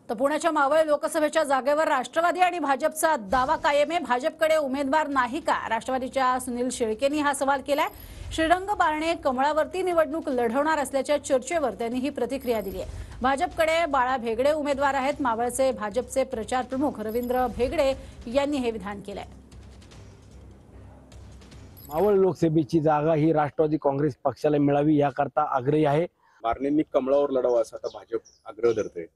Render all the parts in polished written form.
तर पुण्याच्या मावळ लोकसभेच्या जागेवर राष्ट्रवादी आणि भाजपचा दावा कायम आहे। भाजपकडे उमेदवार नाही का? राष्ट्रवादीच्या सुनील शेळकेंनी हा सवाल केलाय। श्रीरंग बारणे कमळावरती निवडणूक लढवणार असल्याच्या चर्चेवर त्यांनी ही प्रतिक्रिया दिली आहे। भाजपकडे बाळा भेगडे उमेदवार आहेत। मावळचे भाजपचे प्रचार प्रमुख रवींद्र भेगडे यांनी हे विधान केलंय। मावळ लोकसभेची जागा ही राष्ट्रवादी काँग्रेस पक्षाला मिळावी याकरता आग्रही आहे। बारणेंनी कमळावर लढावं असं आता भाजप आग्रह धरते।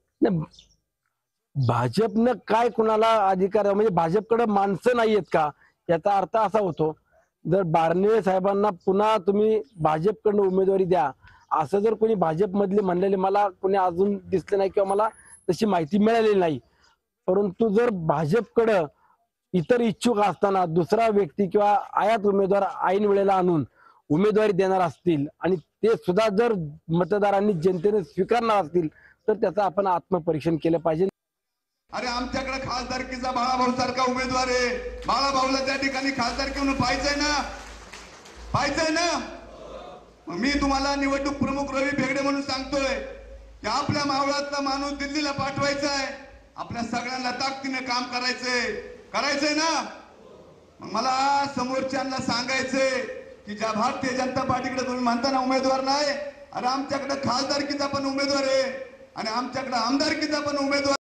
भाजपनं काय कुणाला अधिकार, म्हणजे भाजपकडे माणसं नाहीयेत का याचा अर्थ असा होतो। जर बारणे साहेबांना पुन्हा तुम्ही भाजपकडून उमेदवारी द्या असं जर कोणी भाजप मधले म्हणलेले मला कोणी अजून दिसले नाही किंवा मला तशी माहिती मिळालेली नाही। परंतु जर भाजपकडे इतर इच्छुक असताना दुसरा व्यक्ती किंवा आयात उमेदवार ऐन वेळेला आणून उमेदवारी देणार असतील आणि ते सुद्धा जर मतदारांनी जनतेने स्वीकारणार असतील तर त्याचं आपण आत्मपरीक्षण केलं पाहिजे। अरे आमच्याकडे खासदारकीचा बाळाभाऊ सारखा उमेदवार आहे। बाळाभाऊला त्या ठिकाणी खासदारकी म्हणून पाहिजे ना। मग मी तुम्हाला निवडणूक प्रमुख रवी भेगडे म्हणून सांगतोय की आपल्या मावळातला माणूस दिल्लीला पाठवायचा आहे। आपल्या सगळ्यांना ताकदीने काम करायचंय ना। मग मला समोरच्यांना सांगायचंय की ज्या भारतीय जनता पार्टीकडे तुम्ही म्हणताना उमेदवार नाही, अरे आमच्याकडे खासदारकीचा पण उमेदवार आहे आणि आमच्याकडे आमदारकीचा पण उमेदवार